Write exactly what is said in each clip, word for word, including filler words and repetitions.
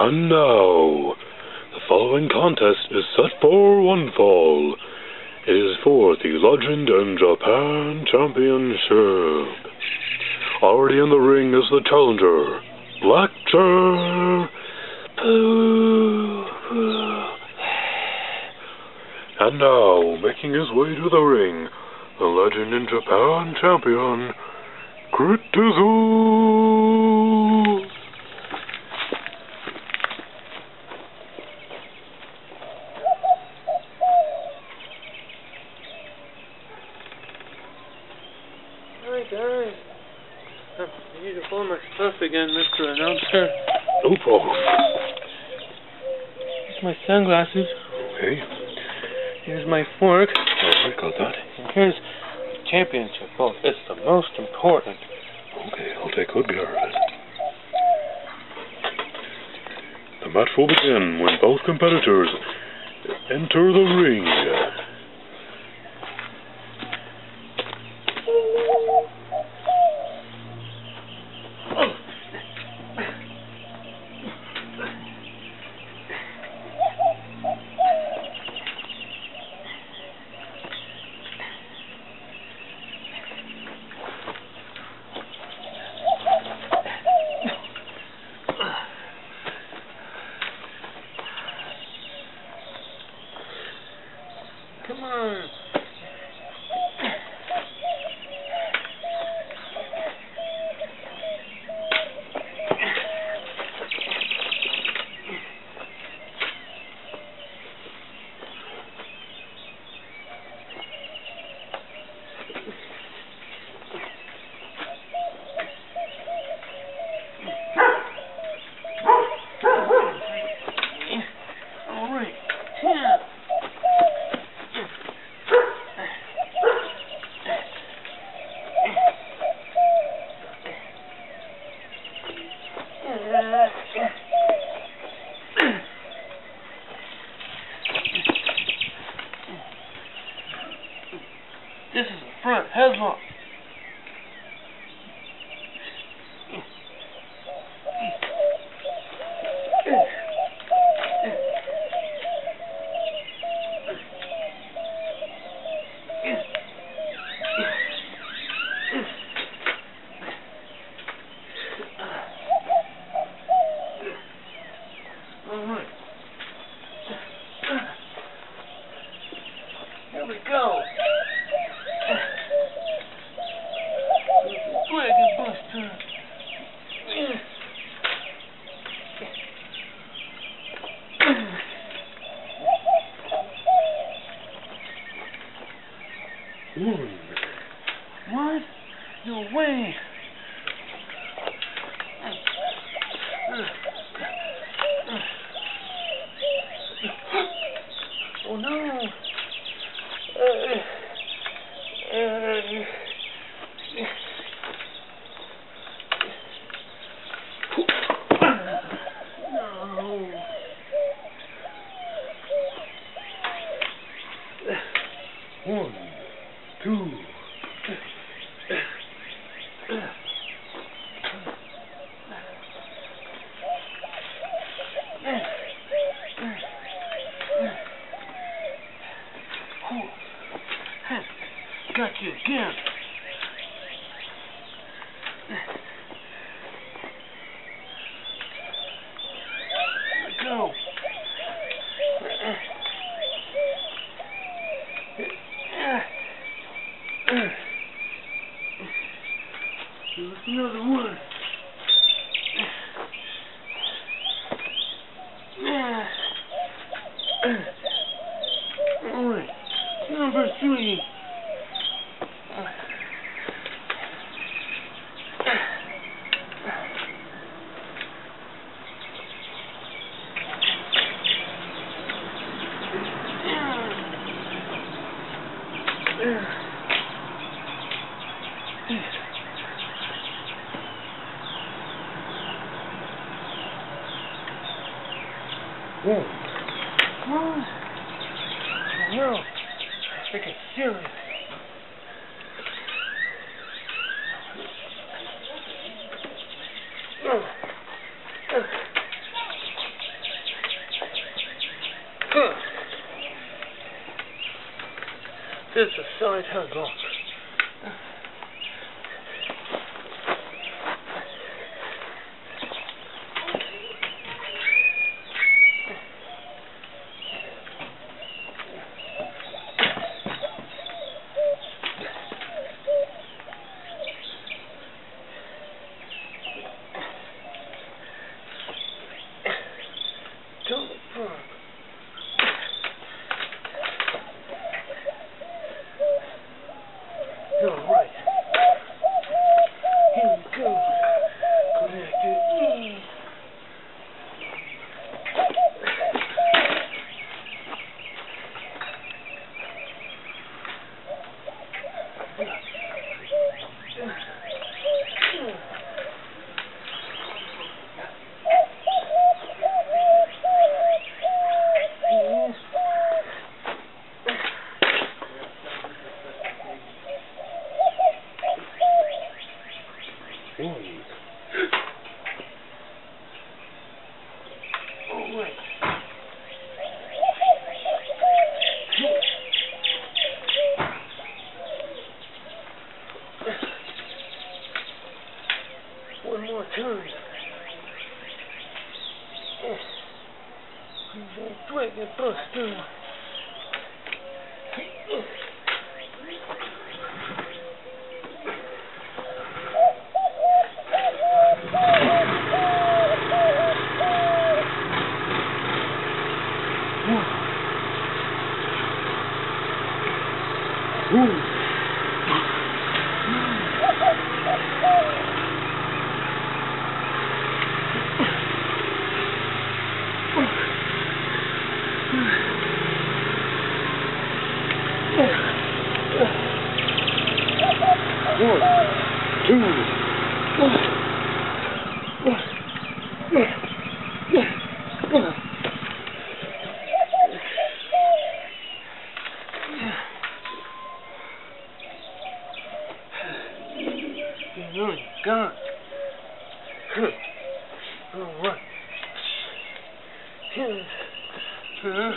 And now, the following contest is set for one fall. It is for the Legend in Japan Championship. Already in the ring is the challenger, Black Chair. And now, making his way to the ring, the Legend in Japan champion, Critdizzle. Hi guys, I need to hold my stuff again, Mister Announcer. No problem. Here's my sunglasses. Okay. Here's my fork. Alright, got that. And here's the championship belt. It's the most important. Okay, I'll take good care of it. The match will begin when both competitors enter the ring. Come on. All right. Yeah. This is the front headlock. All right. Here we go. Dragon Buster. One. What? No way. Oh no. Uh, uh, no. One, two. Got you again. Here we go. Here's another one. All right, number three. One. What? No, I think it's serious. this a side hustle. Alright. Here we go. Connected. One more time. Dragon Buster. One, two, oh God. All right. Uh,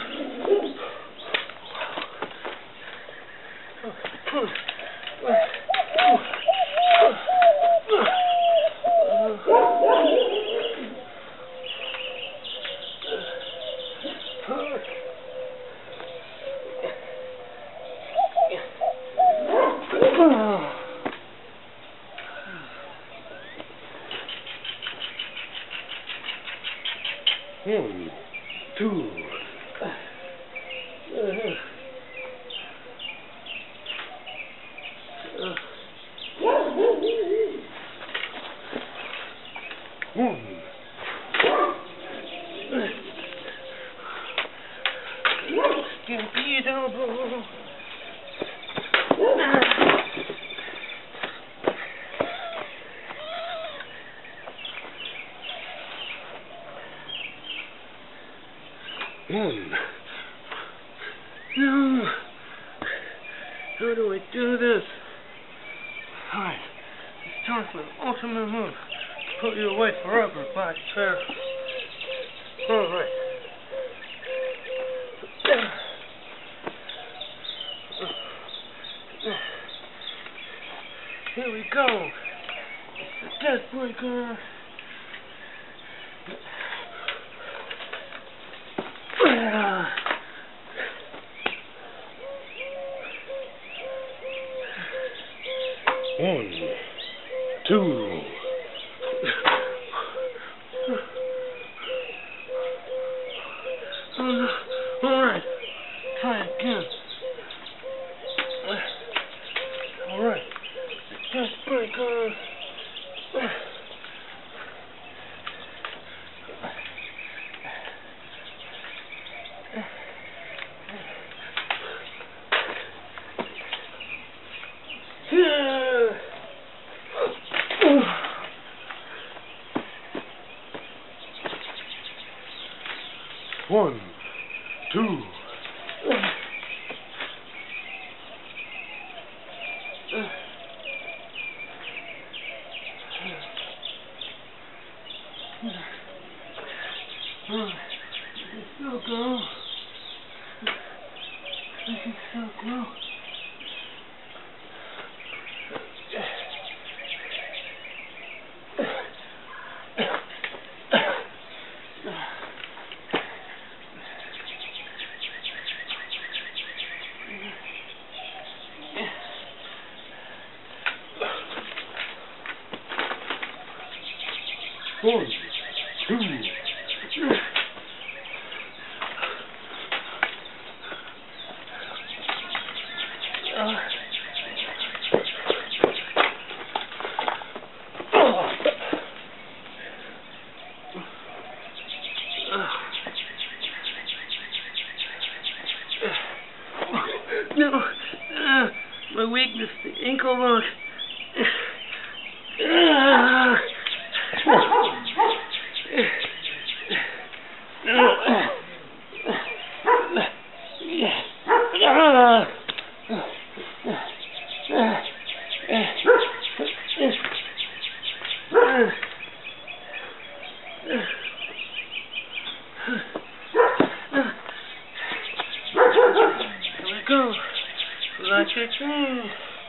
One, two, uh, uh, one, Critdizzle. One. No. How do I do this? Alright. It's time for an ultimate move. Put you away forever, black chair. Alright. Here we go. It's the death breaker. One, two, uh, all right, try again. All right, just break on. One, two, I can still go. I can still go. One, two. Uh. No, uh, my weakness, the ankle lock. Uh, Here we go. Like a dream.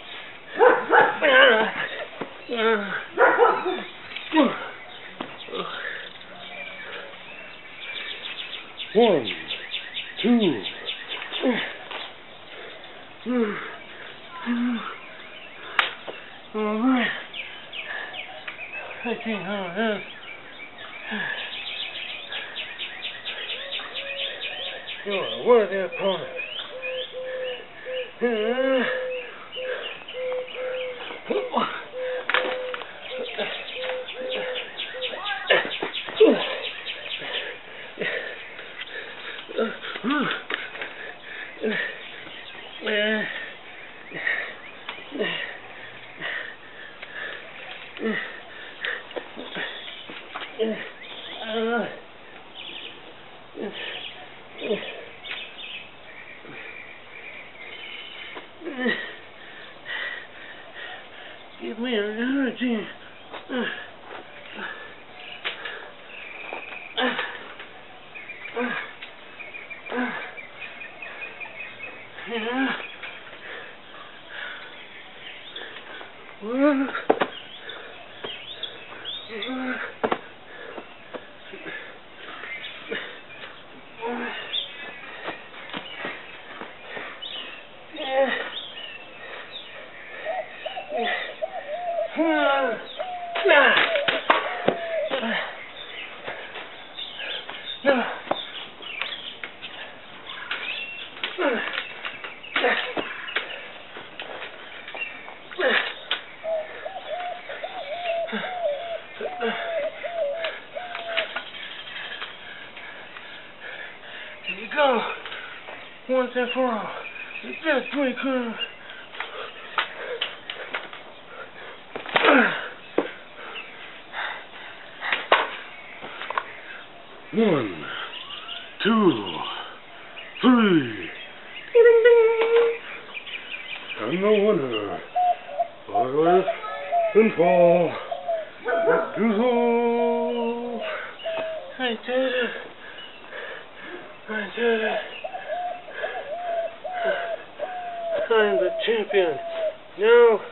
One, two. All right. I think how it is. You're a worthy opponent. Uh, Give me energy. Uh, uh, uh, uh, yeah. One. Uh, No. Here we go. Once and for all. The best we could. One, two, three. Ding, ding. And the winner, by life and fall, Critdizzle. I did it. I did it. I'm the champion. Now